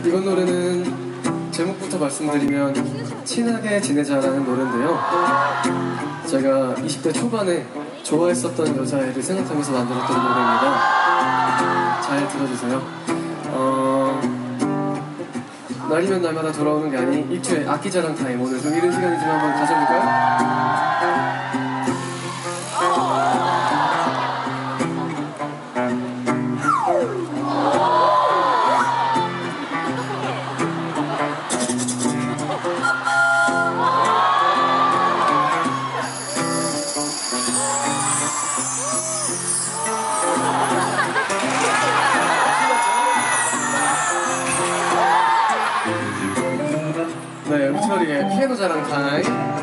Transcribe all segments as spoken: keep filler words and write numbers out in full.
이번 노래는 제목부터 말씀드리면 친하게 지내자라는 노래인데요. 제가 이십 대 초반에 좋아했었던 여자애를 생각하면서 만들었던 노래입니다. 잘 들어주세요. 어... 날이면 날마다 돌아오는 게 아닌 이투의 악기자랑 타임, 오늘 좀 이른 시간이지만 한번 가져볼까요? 네, 우철이의 피아노 자랑 타임.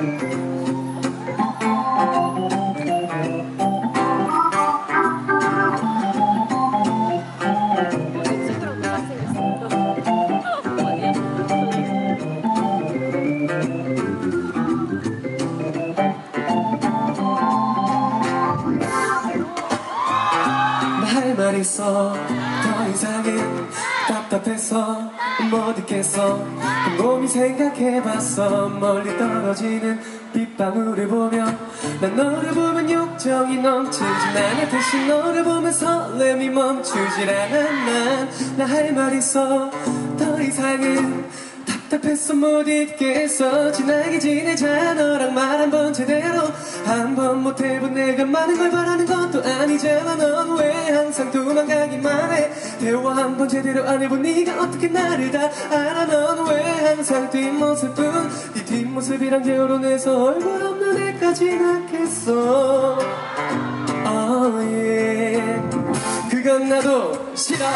나 할 말 있어. 더 이상은 답답해서 못 있겠어. 곰곰이 생각해봤어. 멀리 떨어지는 빗방울을 보며 난 너를 보면 욕정이 넘치지. 나는 대신 너를 보면 설렘이 멈추질 않아. 난 나 할 말 있어. 더 이상은 답답했어 못 있겠어. 진하게 지내자. 너랑 말 한 번 제대로 한 번 못 해본 내가 많은 걸 바라는 것도 아니잖아. 넌 왜 항상 도망가기만 해. 대화 한 번 제대로 안 해본 네가 어떻게 나를 다 알아. 넌 왜 항상 뒷모습뿐. 네 뒷모습이랑 결혼해서 얼굴 없는 애까지 낳겠어. Oh yeah. 그건 나도 싫어.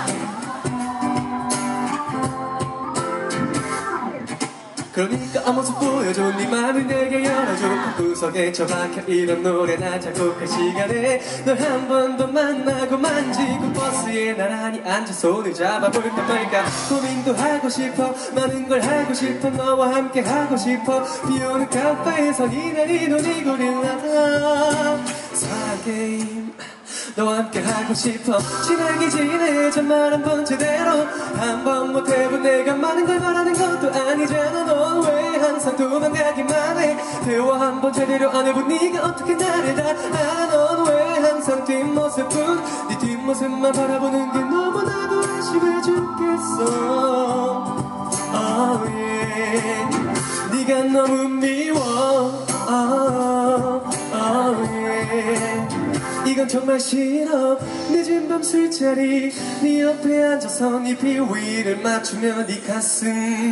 그러니까 아무모습 보여줘. 네 맘을 내게 열어줘. 구석에 처박혀 이런 노래나 작곡할 시간에 널 한 번 더 만나고 만지고 버스에 나란히 앉아 손을 잡아볼까 말까 고민도 하고 싶어. 많은 걸 하고 싶어. 너와 함께 하고 싶어. 비오는 카페에서 이날이 눈이 고릴라다. 사게임 너와 함께 하고 싶어. 친하게 지내자. 말 한 번 제대로 한 번 못 해본 내가 많은 걸 바라는 것도 아니잖아. 넌 왜 항상 도망가기만 해. 대화 한 번 제대로 안 해본 네가 어떻게 나를 다 알아. 넌 왜 항상 뒷모습뿐. 네 뒷모습만 바라보는 게 너무나도 아쉬워 죽겠어. Oh yeah. 네가 너무 미워. Oh, oh yeah. 이건 정말 싫어. 늦은 밤 술자리 네 옆에 앉아서 네 비위를 맞추며 네 가슴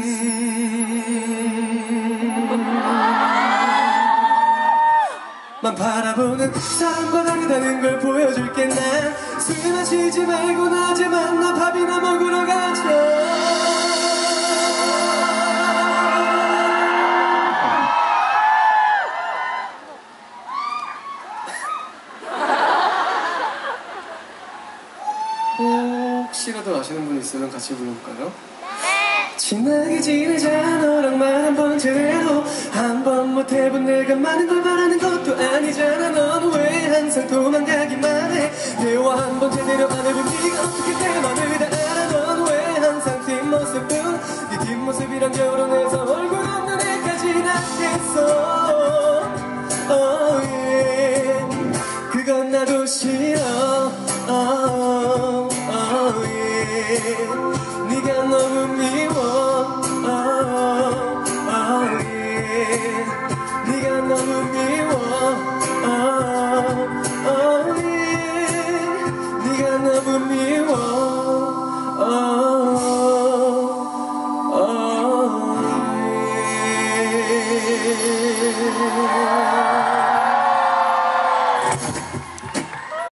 만 바라보는 사람과 다르다는 걸 보여줄게. 난 술 마시지 말고 낮에 만나 밥이나 먹으러 가자. 혹시라도 아시는 분 있으면 같이 불러볼까요? 네! 친하게 지내자. 너랑 말 한 번 제대로 한 번 못 해본 내가 많은 걸 바라는 것도 아니잖아. 넌 왜 항상 도망가기만 해. 대화 한 번 제대로 안 해본 네가 어떻게 내 맘을 다 알아. 넌 왜 항상 뒷모습뿐. 네 뒷모습이랑 결혼해서 얼굴 없는 애까지 낳겠어. Oh yeah. 그건 나도 싫어. Oh. Oh yeah. 네가 너무 미워. Oh, oh yeah. 네가 너무 미워. Oh, oh yeah. 네가 너무 미워. Oh, oh yeah.